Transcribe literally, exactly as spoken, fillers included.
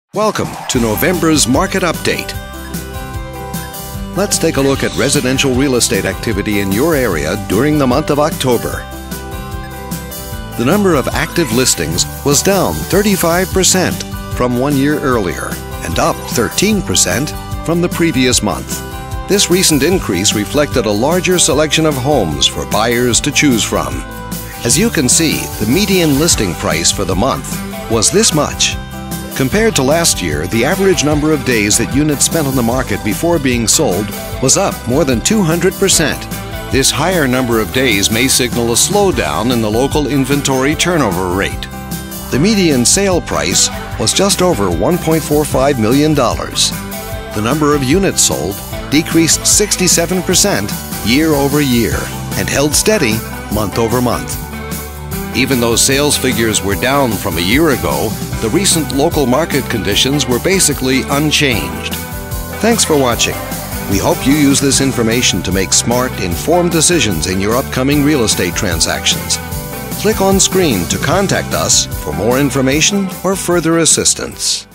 Welcome to November's Market Update. Let's take a look at residential real estate activity in your area during the month of October. The number of active listings was down thirty-five percent from one year earlier and up thirteen percent from the previous month. This recent increase reflected a larger selection of homes for buyers to choose from. As you can see, the median listing price for the month was this much. Compared to last year, the average number of days that units spent on the market before being sold was up more than two hundred percent. This higher number of days may signal a slowdown in the local inventory turnover rate. The median sale price was just over one point four five million dollars. The number of units sold decreased sixty-seven percent year over year and held steady month over month. Even though sales figures were down from a year ago, the recent local market conditions were basically unchanged. Thanks for watching. We hope you use this information to make smart, informed decisions in your upcoming real estate transactions. Click on screen to contact us for more information or further assistance.